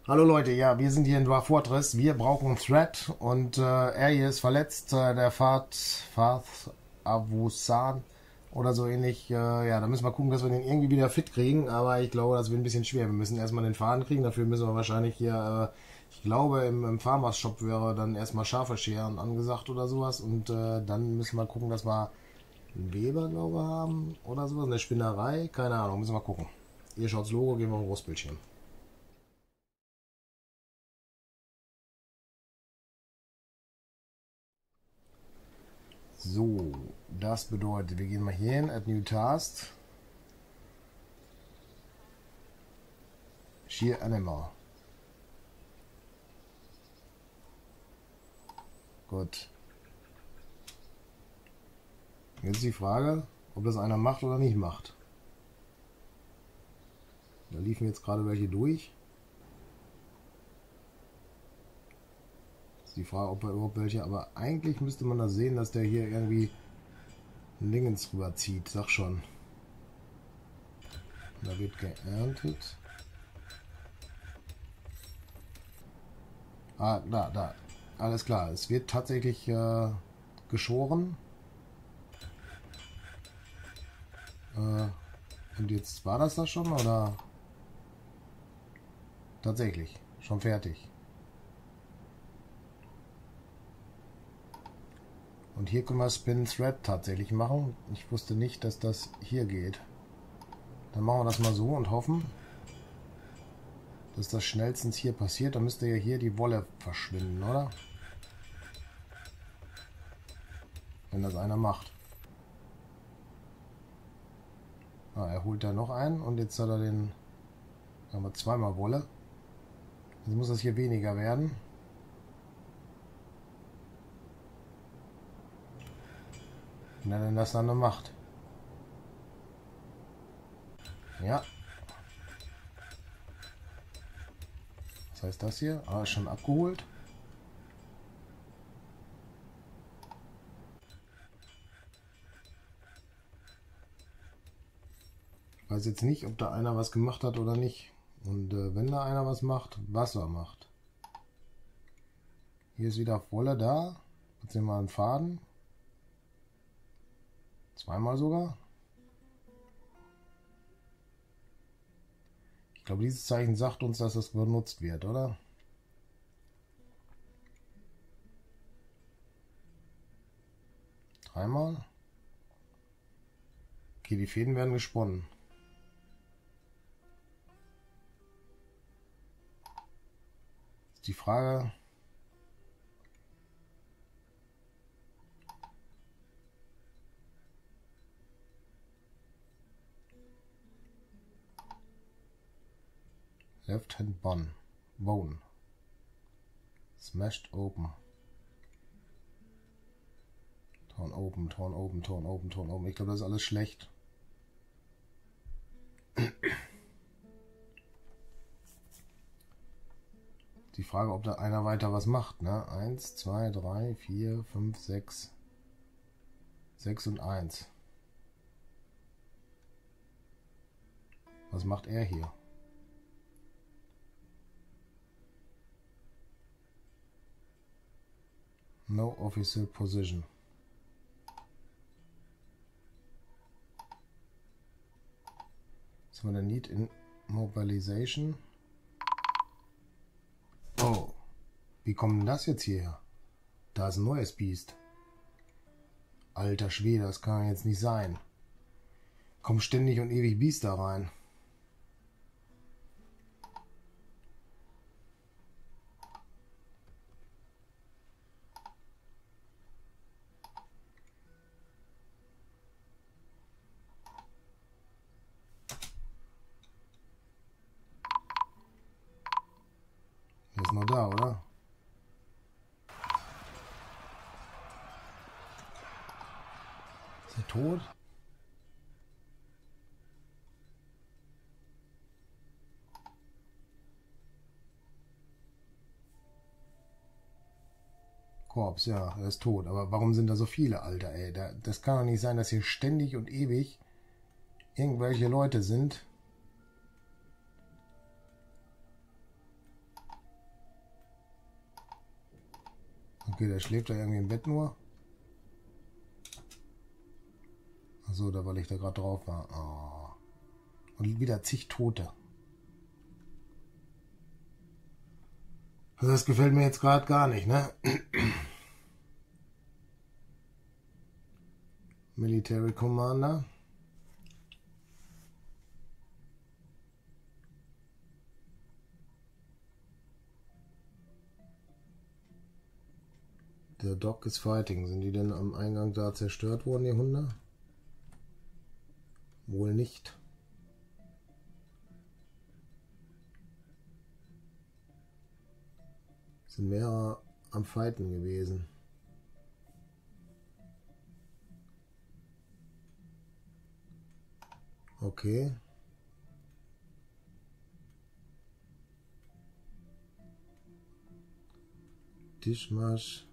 Hallo Leute, ja, wir sind hier in Dwarf Fortress. Wir brauchen einen Thread und er hier ist verletzt. Der Fath Avusan oder so ähnlich. Ja, da müssen wir gucken, dass wir den irgendwie wieder fit kriegen. Aber ich glaube, das wird ein bisschen schwer. Wir müssen erstmal den Faden kriegen. Dafür müssen wir wahrscheinlich hier, ich glaube, im Farmers Shop wäre dann erstmal Schafe scheren angesagt oder sowas. Und dann müssen wir gucken, dass wir einen Weber, glaube ich, haben oder sowas. Eine Spinnerei. Keine Ahnung, müssen wir gucken. Ihr schaut das Logo, gehen wir auf Großbildschirm. So, das bedeutet, wir gehen mal hier hin, Add New Task, Shear Animal. Gut. Jetzt ist die Frage, ob das einer macht oder nicht macht. Da liefen jetzt gerade welche durch. Ist die Frage, ob er überhaupt welche, aber eigentlich müsste man das sehen, dass der hier irgendwie ein Dingens rüberzieht, sag schon. Da wird geerntet. Ah, da. Alles klar, es wird tatsächlich geschoren. Und jetzt war das schon, oder? Tatsächlich, schon fertig. Und hier können wir Spin Thread tatsächlich machen. Ich wusste nicht, dass das hier geht. Dann machen wir das mal so und hoffen, dass das schnellstens hier passiert. Dann müsste ja hier die Wolle verschwinden, oder? Wenn das einer macht. Ah, er holt da noch einen und jetzt hat er den... Haben wir zweimal Wolle. Jetzt muss das hier weniger werden. Wenn er denn das dann noch macht. Ja. Was heißt das hier? Ah, ist schon abgeholt. Ich weiß jetzt nicht, ob da einer was gemacht hat oder nicht. Und wenn da einer was macht, Wasser macht. Hier ist wieder Wolle da. Jetzt nehmen wir einen Faden. Zweimal sogar. Ich glaube, dieses Zeichen sagt uns, dass das benutzt wird, oder? Dreimal. Okay, die Fäden werden gesponnen. Ist die Frage... Left hand bone. Smashed open. Torn open. Ich glaube, das ist alles schlecht. Die Frage, ob da einer weiter was macht, ne? 1, 2, 3, 4, 5, 6. 6 und 1. Was macht er hier? No official position. Was haben wir denn? Need in Mobilization. Oh. Wie kommt denn das jetzt hierher? Da ist ein neues Biest. Alter Schwede, das kann jetzt nicht sein. Kommen ständig und ewig Biester rein. Der ist noch da, oder? Ist er tot? Korps, ja, er ist tot. Aber warum sind da so viele, Alter, ey? Das kann doch nicht sein, dass hier ständig und ewig irgendwelche Leute sind. Okay, der schläft da irgendwie im Bett nur. Achso, da weil ich da gerade drauf war. Oh. Und wieder zig Tote. Also das gefällt mir jetzt gerade gar nicht, ne? Military Commander. Der Dog is fighting. Sind die denn am Eingang da zerstört worden, die Hunde? Wohl nicht. Sind mehrere am Fighten gewesen. Okay. Tischmarsch.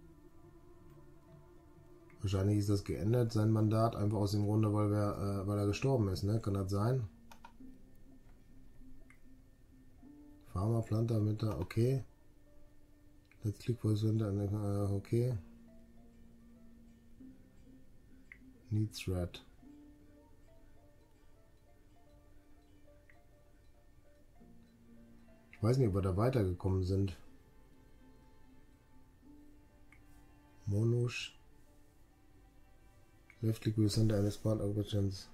Wahrscheinlich ist das geändert, sein Mandat, einfach aus dem Grunde, weil er gestorben ist, ne? Kann das sein? Farmer, Planter, Mitter, okay. Let's click for center, okay. Need thread. Ich weiß nicht, ob wir da weitergekommen sind. Monusch. Left click will center and expand operations.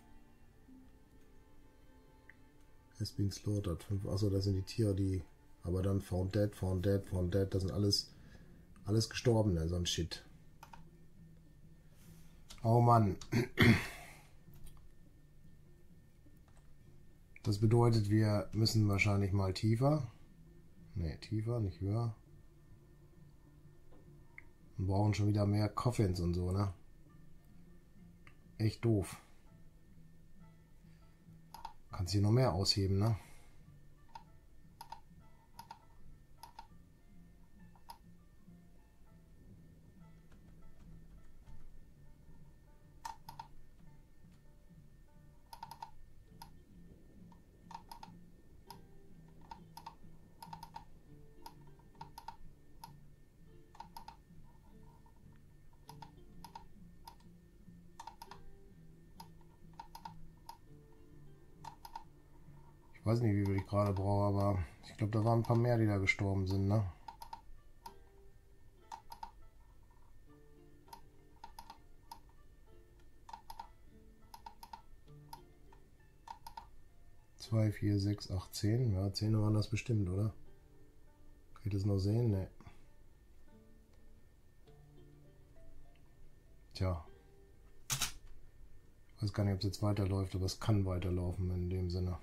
Has been slaughtered. Achso, das sind die Tiere, die. Aber dann found dead, found dead, found dead. Das sind alles Gestorbene, so ein Shit. Oh Mann. Das bedeutet, wir müssen wahrscheinlich mal tiefer. Ne, tiefer, nicht höher. Wir brauchen schon wieder mehr Coffins und so, ne? Echt doof. Kannst hier noch mehr ausheben, ne? Ich weiß nicht, wie viel ich gerade brauche, aber ich glaube, da waren ein paar mehr, die da gestorben sind, ne? Zwei, vier, sechs, acht, 10. Ja, 10 waren das bestimmt, oder? Kann ich das noch sehen? Ne. Tja. Ich weiß gar nicht, ob es jetzt weiterläuft, aber es kann weiterlaufen in dem Sinne.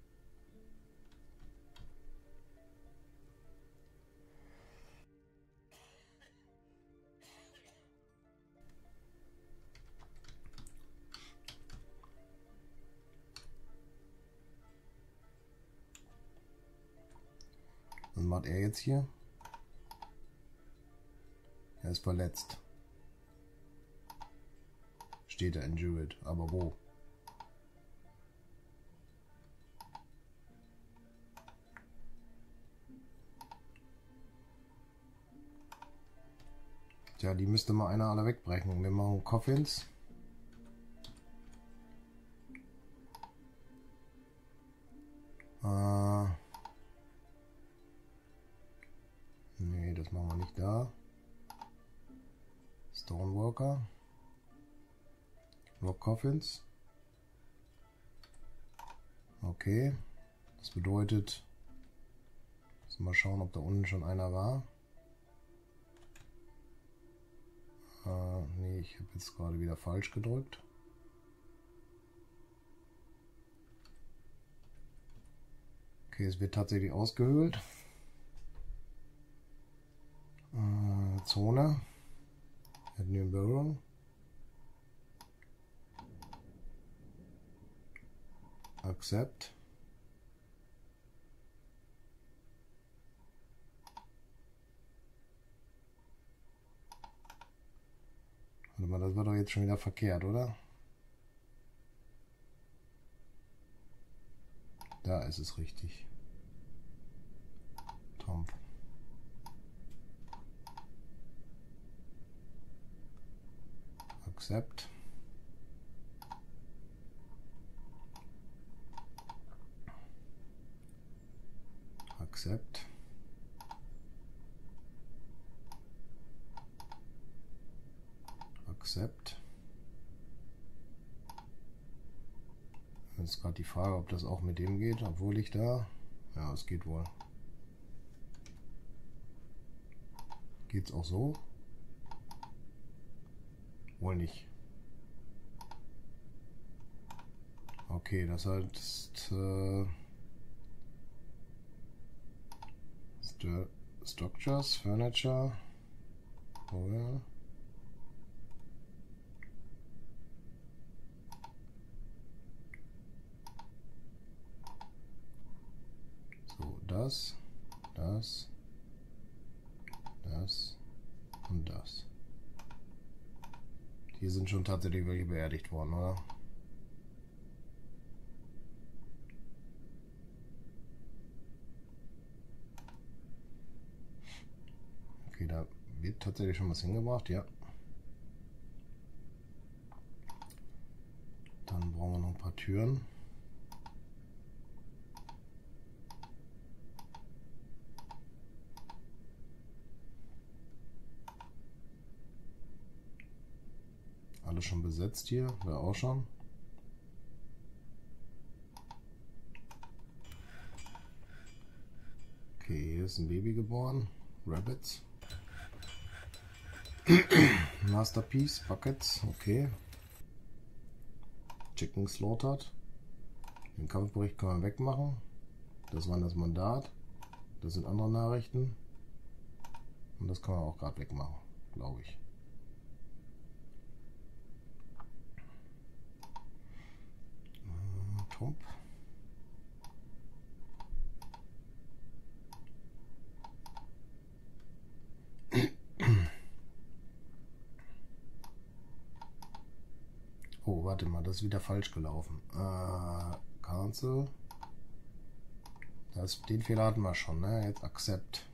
Was macht er jetzt hier? Er ist verletzt. Steht er injured, aber wo? Tja, die müsste mal einer alle wegbrechen. Wir machen Coffins. Nee, das machen wir nicht da. Stoneworker. Rock Coffins. Okay. Das bedeutet, müssen wir mal schauen, ob da unten schon einer war. Nee, ich habe jetzt gerade wieder falsch gedrückt. Okay, es wird tatsächlich ausgehöhlt. Zone. Add new barrel. Accept. Warte mal, das war doch jetzt schon wieder verkehrt, oder? Da ist es richtig. Tom. Accept. Accept. Accept. Jetzt ist gerade die Frage, ob das auch mit dem geht, obwohl ich da... Ja, es geht wohl. Geht's auch so? Wohl nicht. Okay, das heißt Structures, Furniture. Oh ja. So, das und das. Die sind schon tatsächlich welche beerdigt worden, oder? Okay, da wird tatsächlich schon was hingebracht, ja. Dann brauchen wir noch ein paar Türen. Alles schon besetzt hier, wäre auch schon. Okay, hier ist ein Baby geboren. Rabbits. Masterpiece, Buckets, okay. Chicken slaughtered. Den Kampfbericht kann man wegmachen. Das war das Mandat. Das sind andere Nachrichten. Und das kann man auch gerade wegmachen, glaube ich. Trump. Oh, warte mal, das ist wieder falsch gelaufen. Cancel. Den Fehler hatten wir schon, ne? Jetzt Accept.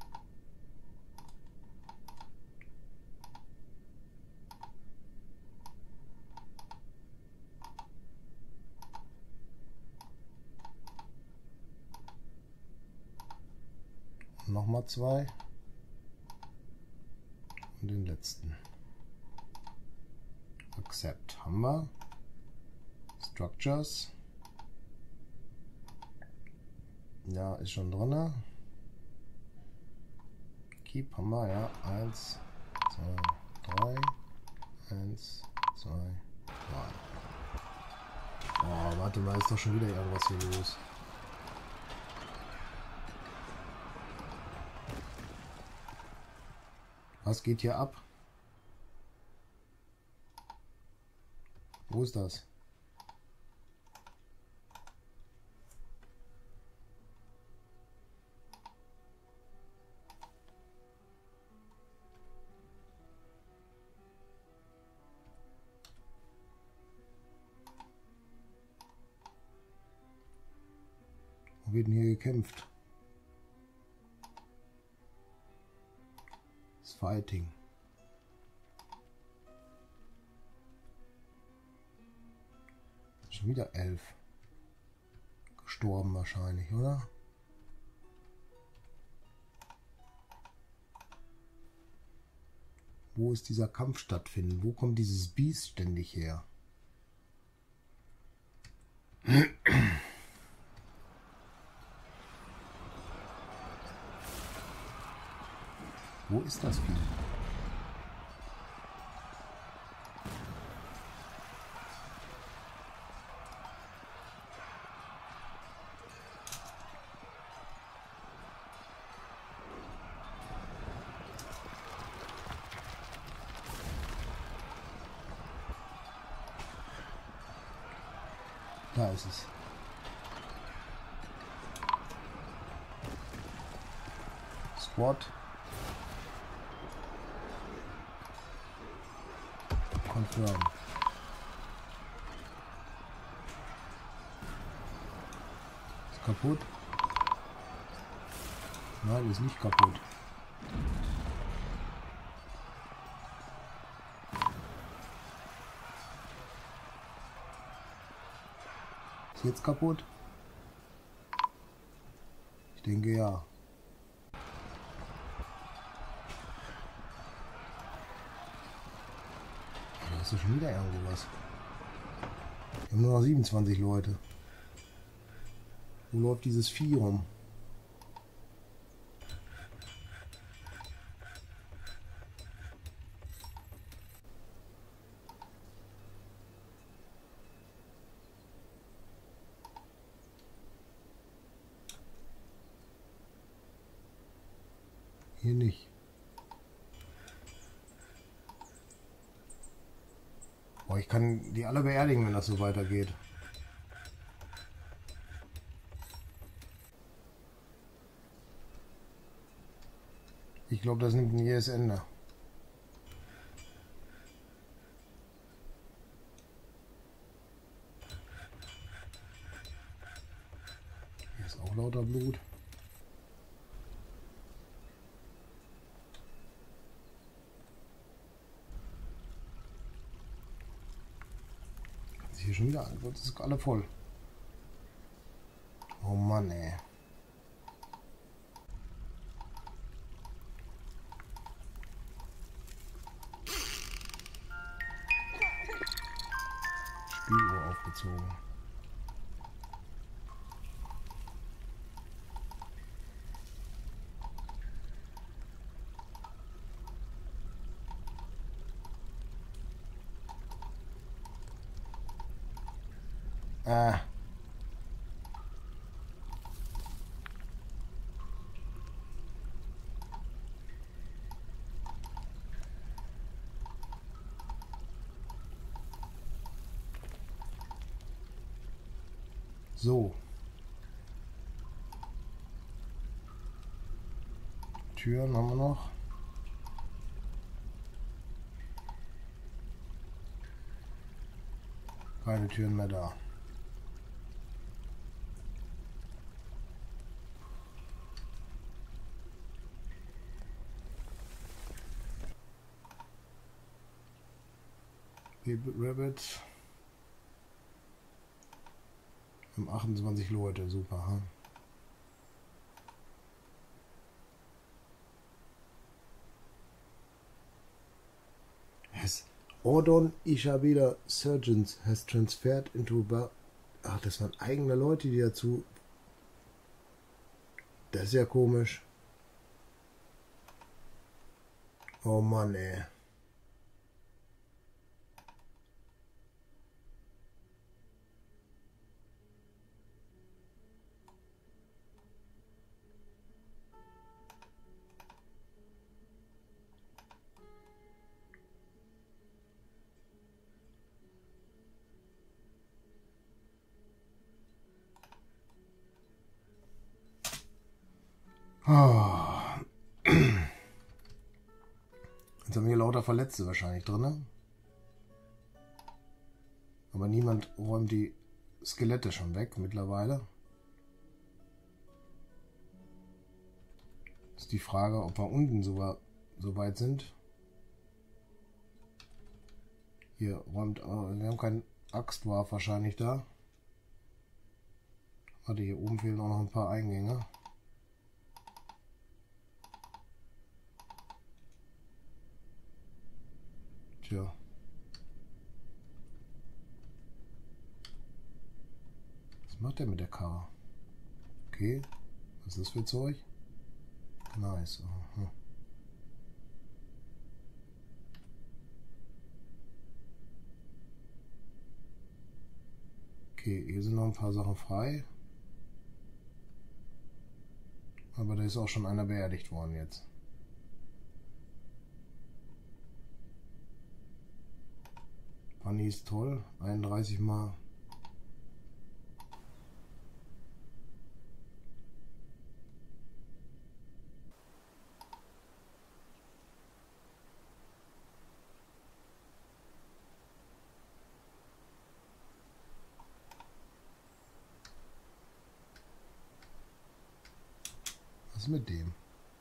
Nochmal 2. Und den letzten. Accept haben wir. Structures. Ja, ist schon drin. Keep haben wir, ja. 1, 2, 3. 1, 2, 3. Oh, warte mal, ist doch schon wieder irgendwas hier los. Was geht hier ab? Wo ist das? Wo wird denn hier gekämpft? Das Fighting. Schon wieder 11. Gestorben wahrscheinlich, oder? Wo ist dieser Kampf stattfinden? Wo kommt dieses Biest ständig her? Wo ist das Vieh? Da ist es. Squad. Confirm. Ist kaputt? Nein, ist nicht kaputt. Ist jetzt kaputt? Ich denke ja. Da ist doch schon wieder irgendwo was. Wir haben nur noch 27 Leute. Wo läuft dieses Vieh rum? Hier nicht. Boah, ich kann die alle beerdigen, wenn das so weitergeht. Ich glaube, das nimmt ein jähes Ende. Hier ist auch lauter Blut. Hier schon wieder, das ist alle voll. Oh Mann, ey. Spieluhr aufgezogen. So. Türen haben wir noch. Keine Türen mehr da. Rabbit. Wir haben 28 Leute, super. Hm? Yes. Ordon Ishabela Surgeons has transferred into Ach, das waren eigene Leute, die dazu. Das ist ja komisch. Oh Mann, ey. Oh. Jetzt haben wir lauter Verletzte wahrscheinlich drin. Ne? Aber niemand räumt die Skelette schon weg mittlerweile. Ist die Frage, ob wir unten so weit sind. Hier räumt, wir haben keinen Axtwurf wahrscheinlich da. Warte, hier oben fehlen auch noch ein paar Eingänge. Tja. Was macht der mit der Karre? Okay. Was ist das für Zeug? Nice. Aha. Okay, hier sind noch ein paar Sachen frei. Aber da ist auch schon einer beerdigt worden jetzt. Bunny ist toll. 31 Mal. Was ist mit dem?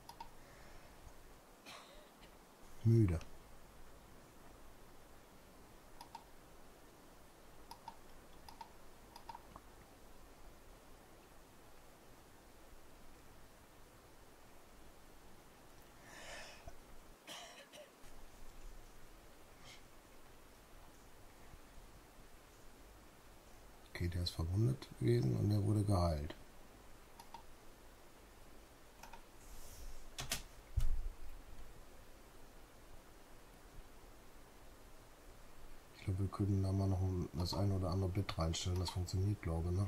Müde. Okay, der ist verwundet gewesen und der wurde geheilt. Ich glaube, wir können da mal noch das eine oder andere Bett reinstellen. Das funktioniert, glaube ich, ne?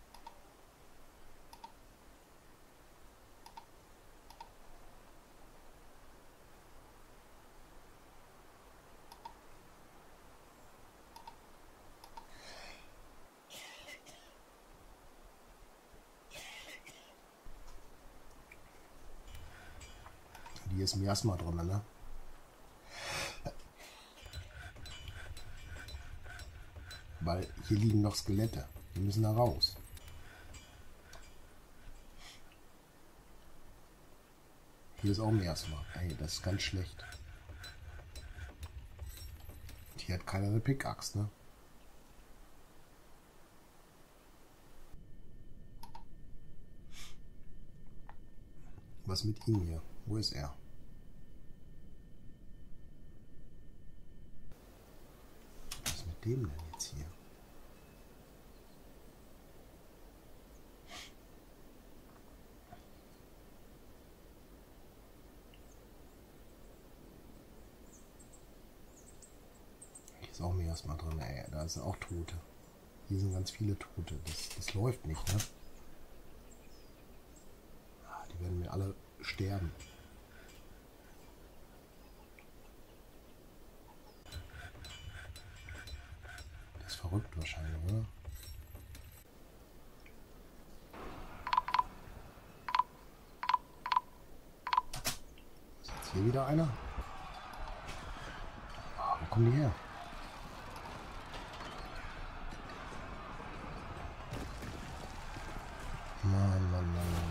Hier ist Miasma drin, ne? Weil hier liegen noch Skelette. Wir müssen da raus. Hier ist auch Miasma. Ey, das ist ganz schlecht. Hier hat keiner eine Pickaxe, ne? Was mit ihm hier? Wo ist er? Was ist mit dem denn jetzt hier? Hier ist auch Miasma drin, ey. Da sind auch Tote. Hier sind ganz viele Tote. Das läuft nicht, ne? Die werden mir alle sterben. Das ist verrückt wahrscheinlich, oder? Ist jetzt hier wieder einer? Ah, wo kommen die her? Mann, Mann, Mann, Mann.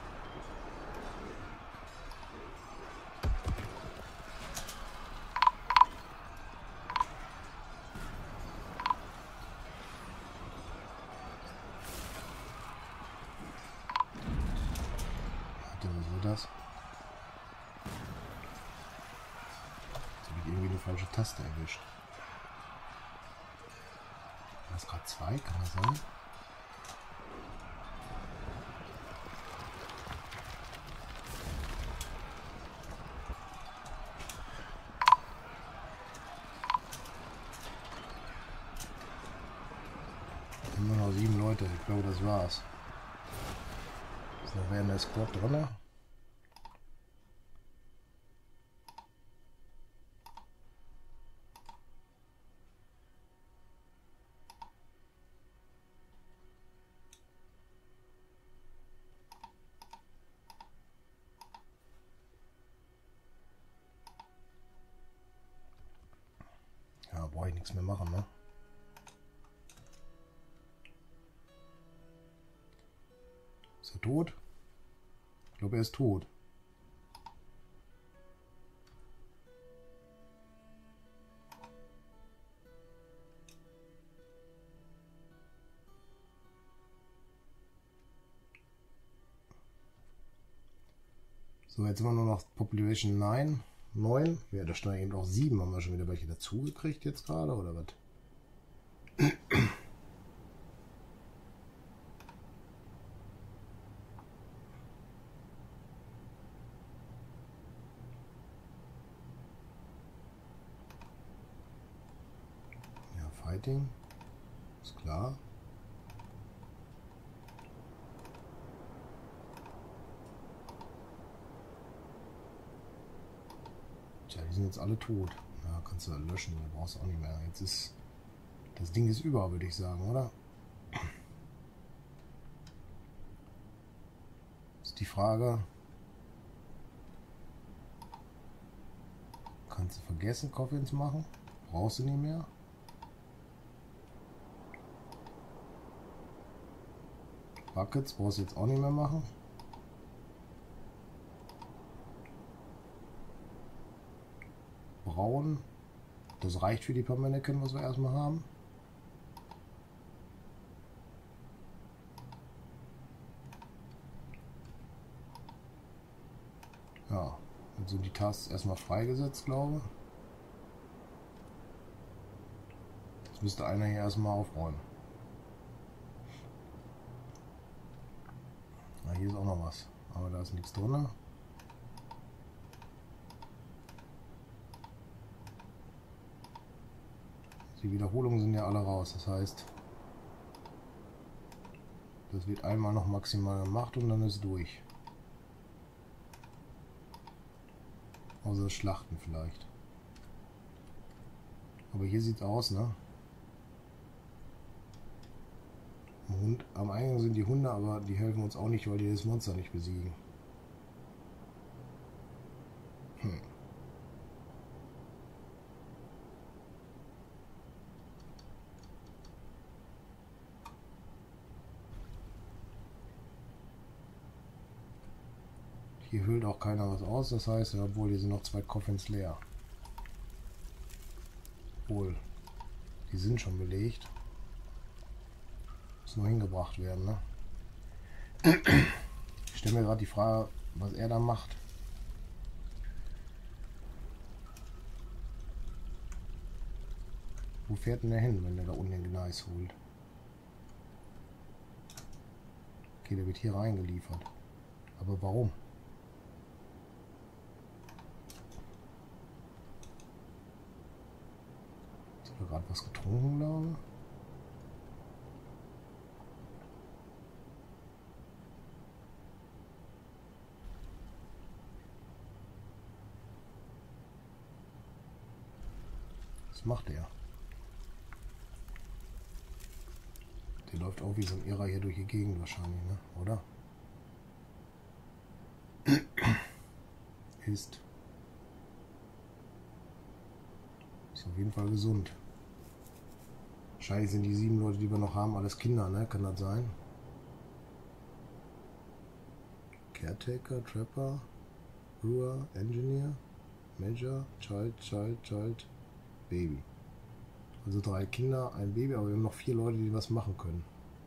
Das? Jetzt habe ich irgendwie eine falsche Taste erwischt. War das gerade 2? Kann das sein? Immer noch 7 Leute. Ich glaube, das war's. Ist noch wer in der Squad drin? Ja, brauche ich nichts mehr machen, ne? Ist er tot? Ich glaube, er ist tot. So, jetzt haben wir nur noch Population 9. Ja, da stehen eben auch 7. Haben wir schon wieder welche dazugekriegt jetzt gerade, oder was? Ja, Fighting. Ist klar. Tja, die sind jetzt alle tot. Ja, kannst du löschen, du brauchst auch nicht mehr. Jetzt ist das Ding ist über, würde ich sagen, oder? Ist die Frage. Kannst du vergessen, Coffins machen? Brauchst du nicht mehr? Buckets brauchst du jetzt auch nicht mehr machen. Braun. Das reicht für die paar Mannequin, was wir erstmal haben. Ja, dann sind die Tasks erstmal freigesetzt, glaube ich. Jetzt müsste einer hier erstmal aufräumen. hier ist auch noch was. Aber da ist nichts drin. Die Wiederholungen sind ja alle raus. Das heißt, das wird einmal noch maximal gemacht und dann ist durch. Außer das Schlachten vielleicht. Aber hier sieht es aus, ne? Am Eingang sind die Hunde, aber die helfen uns auch nicht, weil die das Monster nicht besiegen. Hier füllt auch keiner was aus, das heißt, obwohl hier sind noch 2 Coffins leer. Obwohl, die sind schon belegt. Muss nur hingebracht werden, ne? Ich stelle mir gerade die Frage, was er da macht. Wo fährt denn der hin, wenn der da unten den Gneis holt? Okay, der wird hier reingeliefert. Aber warum? Hat er gerade was getrunken, glaube ich? Was macht er? Der läuft auch wie so ein Irrer hier durch die Gegend wahrscheinlich, ne? Oder? Ist auf jeden Fall gesund. Wahrscheinlich sind die 7 Leute, die wir noch haben, alles Kinder, ne? Kann das sein? Caretaker, Trapper, Brewer, Engineer, Major, Child, Baby. Also 3 Kinder, ein Baby, aber wir haben noch 4 Leute, die was machen können.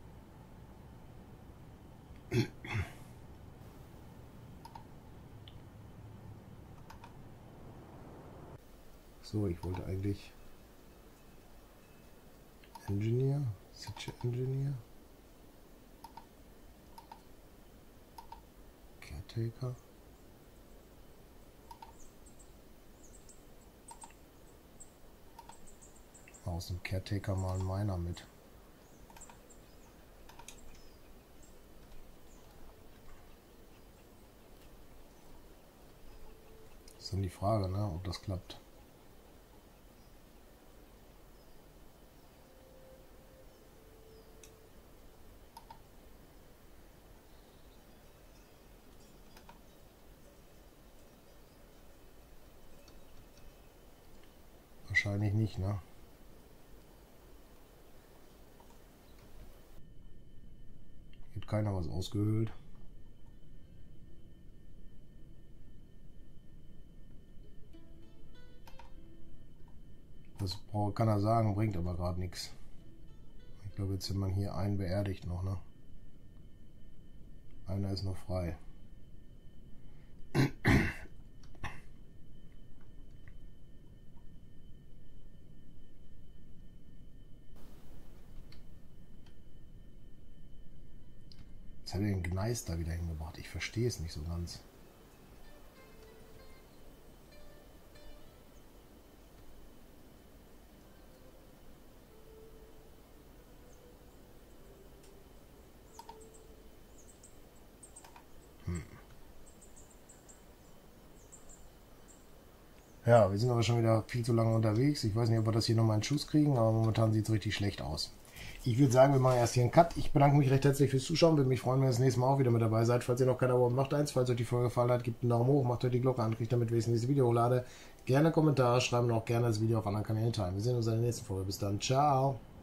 So, ich wollte eigentlich Engineer, Siege Engineer, Caretaker. Aus dem Caretaker mal einen Miner mit. Das ist dann die Frage, ne, ob das klappt. Wahrscheinlich nicht, ne? Hat keiner was ausgehöhlt. Das kann er sagen, bringt aber gerade nichts. Ich glaube, jetzt sind man hier einen beerdigt noch, ne? Einer ist noch frei. Jetzt hat er den Gneis da wieder hingebracht. Ich verstehe es nicht so ganz. Ja, wir sind aber schon wieder viel zu lange unterwegs. Ich weiß nicht, ob wir das hier nochmal in Schuss kriegen, aber momentan sieht es richtig schlecht aus. Ich würde sagen, wir machen erst hier einen Cut. Ich bedanke mich recht herzlich fürs Zuschauen. Würde mich freuen, wenn ihr das nächste Mal auch wieder mit dabei seid. Falls ihr noch kein Abo habt, macht eins. Falls euch die Folge gefallen hat, gebt einen Daumen hoch, macht euch die Glocke an, kriegt damit, wenn ich das nächste Video hochlade. Gerne Kommentare schreiben und auch gerne das Video auf anderen Kanälen teilen. Wir sehen uns in der nächsten Folge. Bis dann. Ciao.